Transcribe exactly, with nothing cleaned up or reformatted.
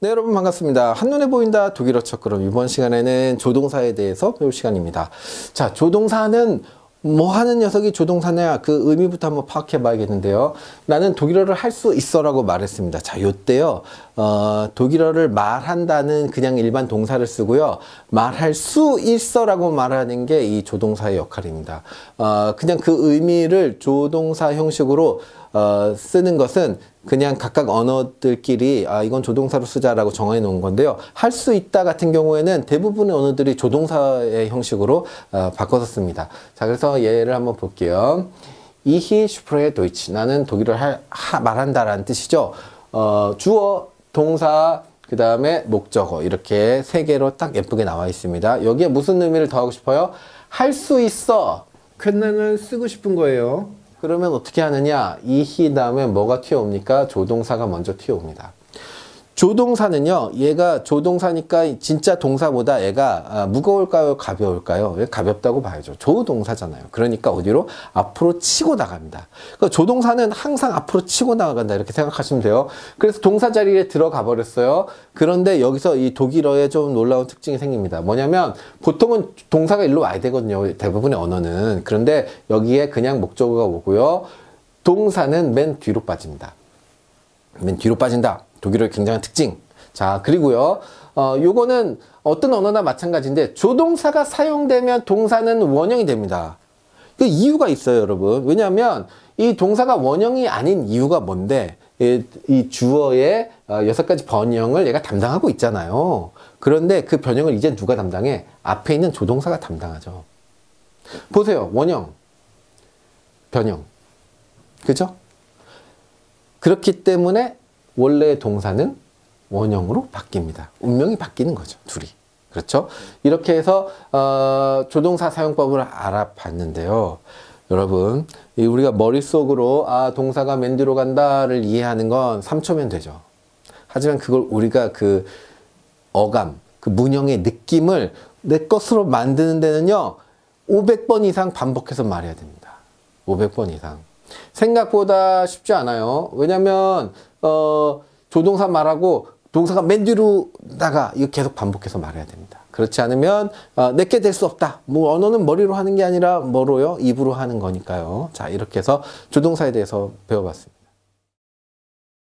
네, 여러분 반갑습니다. 한눈에 보인다 독일어 첫 걸음. 이번 시간에는 조동사에 대해서 배울 시간입니다. 자, 조동사는 뭐 하는 녀석이 조동사냐, 그 의미부터 한번 파악해 봐야겠는데요. 나는 독일어를 할 수 있어 라고 말했습니다. 자, 요때요, 어, 독일어를 말한다는 그냥 일반 동사를 쓰고요. 말할 수 있어 라고 말하는 게 이 조동사의 역할입니다. 어, 그냥 그 의미를 조동사 형식으로 어, 쓰는 것은 그냥 각각 언어들끼리 아 이건 조동사로 쓰자라고 정해 놓은 건데요. 할 수 있다 같은 경우에는 대부분의 언어들이 조동사의 형식으로 어, 바꿔서 씁니다. 자, 그래서 예를 한번 볼게요. Ich spreche Deutsch. 나는 독일어를 할, 하, 말한다라는 뜻이죠. 어, 주어, 동사, 그 다음에 목적어 이렇게 세 개로 딱 예쁘게 나와 있습니다. 여기에 무슨 의미를 더하고 싶어요? 할 수 있어. 쾌는을 쓰고 싶은 거예요. 그러면 어떻게 하느냐? 이히 다음에 뭐가 튀어옵니까? 조동사가 먼저 튀어옵니다. 조동사는요, 얘가 조동사니까 진짜 동사보다 얘가 아, 무거울까요? 가벼울까요? 왜 가볍다고 봐야죠. 조동사잖아요. 그러니까 어디로? 앞으로 치고 나갑니다. 그러니까 조동사는 항상 앞으로 치고 나간다 이렇게 생각하시면 돼요. 그래서 동사 자리에 들어가 버렸어요. 그런데 여기서 이 독일어에 좀 놀라운 특징이 생깁니다. 뭐냐면 보통은 동사가 일로 와야 되거든요. 대부분의 언어는. 그런데 여기에 그냥 목적어가 오고요. 동사는 맨 뒤로 빠집니다. 맨 뒤로 빠진다. 독일어의 굉장한 특징. 자, 그리고요, 어, 요거는 어떤 언어나 마찬가지인데, 조동사가 사용되면 동사는 원형이 됩니다. 그 이유가 있어요, 여러분. 왜냐하면, 이 동사가 원형이 아닌 이유가 뭔데, 이, 이 주어의 어, 여섯 가지 번영을 얘가 담당하고 있잖아요. 그런데 그 변형을 이제 누가 담당해? 앞에 있는 조동사가 담당하죠. 보세요, 원형, 변형. 그죠? 그렇기 때문에, 원래의 동사는 원형으로 바뀝니다. 운명이 바뀌는 거죠. 둘이. 그렇죠? 이렇게 해서 어, 조동사 사용법을 알아봤는데요. 여러분, 우리가 머릿속으로 아 동사가 맨 뒤로 간다를 이해하는 건 삼 초면 되죠. 하지만 그걸 우리가 그 어감, 그 문형의 느낌을 내 것으로 만드는 데는요. 오백 번 이상 반복해서 말해야 됩니다. 오백 번 이상. 생각보다 쉽지 않아요. 왜냐면 어, 조동사 말하고 동사가 맨 뒤로 나가 이거 계속 반복해서 말해야 됩니다. 그렇지 않으면 어, 내게 될 수 없다. 뭐 언어는 머리로 하는 게 아니라 뭐로요? 입으로 하는 거니까요. 자, 이렇게 해서 조동사에 대해서 배워봤습니다.